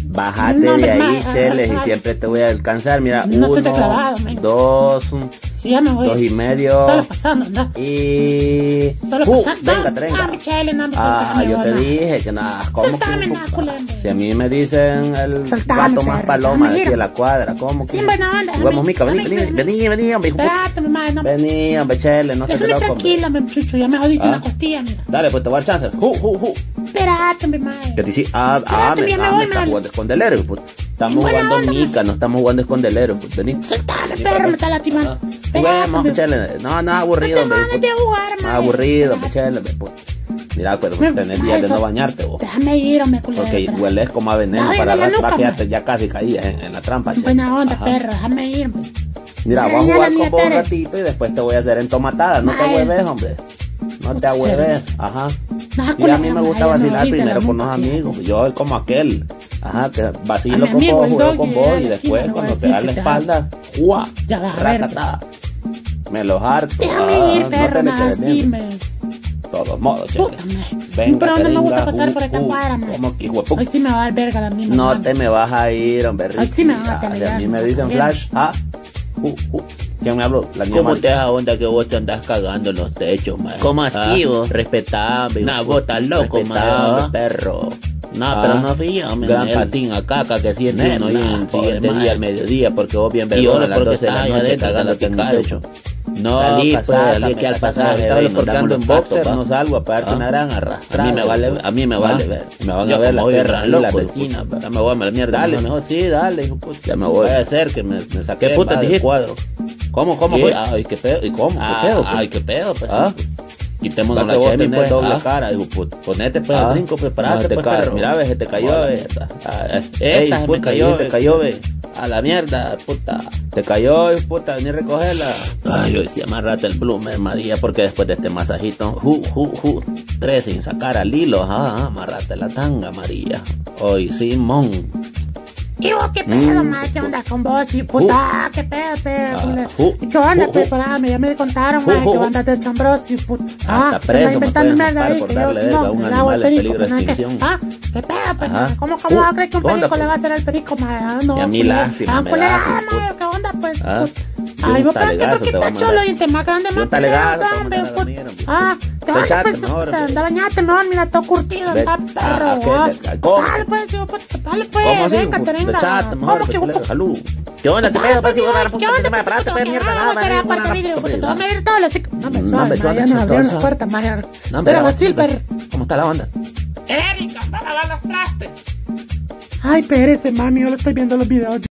Bájate No, de ahí, ma, cheles, y ma. siempre te voy a alcanzar. Mira, No te 1, clavado, man. 2, Sí, ya me voy. 2,5. Solo pasando, anda. Y... Solo pasando. venga, trenga. Ah, mi chele, no, Yo te dije que nada, ¿cómo Soltame, que? na, culero. Si a mí me dicen el Soltame, gato más perro, paloma de déjame aquí ir. de la cuadra, ¿cómo que? Sí, buena onda, Juguemos mica, vení, déjame, vení, hombre, hijo. Espérate, mamá, no. Vení, hombre, chele, no estés Déjame loco, hombre. tranquila, me chucho, ya me jodiste Ah. una costilla, mira. Dale, pues te voy a dar chance. Espérate, mi madre. Que te hice, Espérate, ya me voy, estás man. jugando escondelero, pues. Estamos Buena jugando onda, mica, no estamos jugando escondelero, pues. Vení. Soltame, perro, me está lastimando. Juguemos, Espérate, chele. No, aburrido, no te hombre. mandes de jugar, No, madre. aburrido, hombre, chele, pues. Mira, pero tenés días de no bañarte, vos. Déjame ir, hombre, culero. Porque espérate. hueles como a veneno Ay, para de la nuca, raquearte, ya casi caías en la trampa, chele. Buena onda, Ajá. perro, déjame ir, hombre. Mira, Ay, voy a ya jugar la con mía, vos un Tere. ratito y después te voy a hacer entomatada. No te Ay. hueves, hombre. No te hueves. Ajá. Nah, Y a mí culero, me gusta ay, vacilar me jodiste primero la con los nuca, tío. amigos. Yo soy como aquel. Ajá, que A vacilo mi con amigo, vos, el juego doggy, con vos y aquí después me lo voy a cuando te decir da la que te espalda, ¡guau! Ya vas a ver, Racatá. Me los harto. Déjame ir, no perro, te le nada, quedes sí, viendo. me. De todos modos, chele. Puta, me. Venga, Pero no me gusta terenga, pasar por esta cuadra, me. ¿Cómo que, hijo de puta? Hoy sí me va a dar verga la misma. No mano. te me vas a ir, hombre. Ay, sí me Ricky. van a Si a telegar, mí me me dicen jodieron. flash, ¿quién me habló? La niña ¿Cómo Mari. te das onda que vos te andás cagando en los techos, man? ¿Cómo así, vos? Respetame. Nah, vos estás loco, Respetame, man. perro. No, pero no fui yo, man. Gran Él. patín a caca que siente Nena, uno y el pobre siguiente madre. día al mediodía porque vos bien Y vergüenza ahora a las porque 12 de la estás ahí noche adentro, cagándote en el cagando techo. No, Salí, pues, salí salí aquí al pasaje, pasaje, ve, y nos porque damos ando en los tacos, boxer, va. no salgo a pegarte una gran arrastrada. A mí me vale ver. Me van a Yo ver como las voy perras tan y las loco, vecinas. puta. Ya me voy a la mierda. Dale, mejor. mejor sí, dale, hijo puta. Ya me voy. Puede ser que me saqué ¿Qué puta del dijiste? cuadro. ¿Cómo ¿Qué? fue? Ay, qué pedo. ¿Y cómo? ¿Qué pedo? Ay, qué pedo, pues. ¿Ah? Quitémonos Para la que vos chela, tenés pues. doble Ah. cara, hijo puta. Ponete pues el brinco, preparate, No te pues, caes. perro. Mira, ve, se te cayó, ve. Esta se me cayó, te cayó, ve. A la mierda, puta. Te cayó, hijo puta, vení a recogerla. Ay, yo decía, amarrate el bloomer, María, porque después de este masajito, 3 sin sacar al hilo, amarrate la tanga, María. Hoy, Simón. ¿Y vos qué pedo, madre? ¿Qué onda con vos? Y puta, qué pedo, culero. ¿Y qué onda, pues? Parame, ya me contaron, madre, que vos andas de chambroso y puta. Hasta te preso andas me inventando pueden mierda matar ahí, por que yo darle verga a un no, le hago animal al en perico. peligro de pues, ¿no? extinción. ¿Qué pedo, pues? Ajá. ¿Cómo va a creer que un ¿Qué onda, perico le pues? va a hacer al perico, madre? No, Y a mí culero. lástima me Culero, das, hijo madre, ¿qué onda, pues? Ah. Ay, Un vos pensás que talegazo porque te voy a está mandar. chulo y te más grande, Un más talegazo te voy a hombre, mandar a dormir, hombre. te vas a Echate pues, mejor, puta, hombre. anda, bañate mejor, mira, todo curtido, Ve- está perro, ¿cómo? Dale, pues, hijo, puta, dale, pues, ¿Cómo así? venga, te venga. Echate mejor, ¿Cómo que pues, vos? salud. ¿Qué onda? ¿Qué pedo? ¿Qué onda? ¿Qué me parate, pues, mierda? No, Nada, será nada, puerta nada, vidrio, nada, puta, te nada. voy a medir todo, así. No me No, suave, me ma, ya suave, nos abrieron suave. la puerta, ma. No, Pero pero Silver. ¿Cómo está la onda? Erika, anda a lavar los trastes. Ay, espérese, mami, yo lo estoy viendo los videos.